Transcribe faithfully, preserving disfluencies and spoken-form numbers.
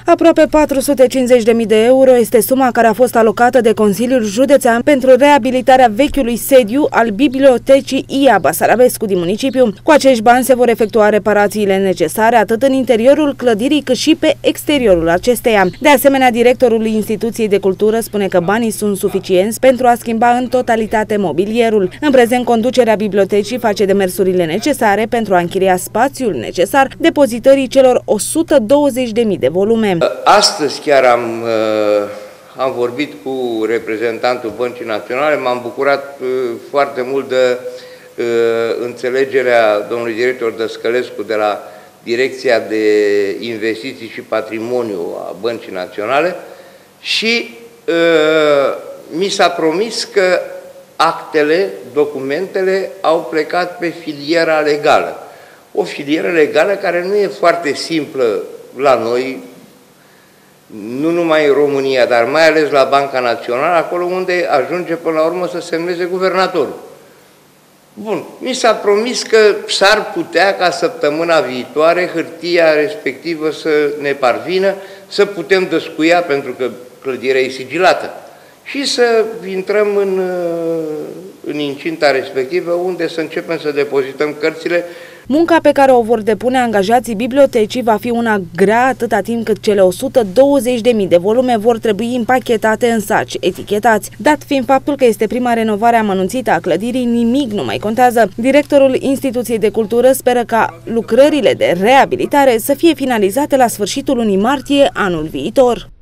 Aproape patru sute cincizeci de mii de euro este suma care a fost alocată de Consiliul Județean pentru reabilitarea vechiului sediu al Bibliotecii I A Basarabescu din municipiu. Cu acești bani se vor efectua reparațiile necesare atât în interiorul clădirii cât și pe exteriorul acesteia. De asemenea, directorul Instituției de Cultură spune că banii sunt suficienți pentru a schimba în totalitate mobilierul. În prezent, conducerea bibliotecii face demersurile necesare pentru a închiria spațiul necesar depozitării celor o sută douăzeci de mii de volume. Astăzi chiar am, am vorbit cu reprezentantul Băncii Naționale, m-am bucurat foarte mult de înțelegerea domnului director Dăscălescu de la Direcția de Investiții și Patrimoniu a Băncii Naționale și mi s-a promis că actele, documentele au plecat pe filiera legală. O filieră legală care nu e foarte simplă la noi, nu numai în România, dar mai ales la Banca Națională, acolo unde ajunge până la urmă să semneze guvernatorul. Bun, mi s-a promis că s-ar putea ca săptămâna viitoare hârtia respectivă să ne parvină, să putem dăscuia, pentru că clădirea e sigilată, și să intrăm în, în incinta respectivă, unde să începem să depozităm cărțile. Munca pe care o vor depune angajații bibliotecii va fi una grea atâta timp cât cele o sută douăzeci de mii de volume vor trebui împachetate în saci, etichetați. Dat fiind faptul că este prima renovare amănunțită a clădirii, nimic nu mai contează. Directorul Instituției de Cultură speră ca lucrările de reabilitare să fie finalizate la sfârșitul lunii martie anul viitor.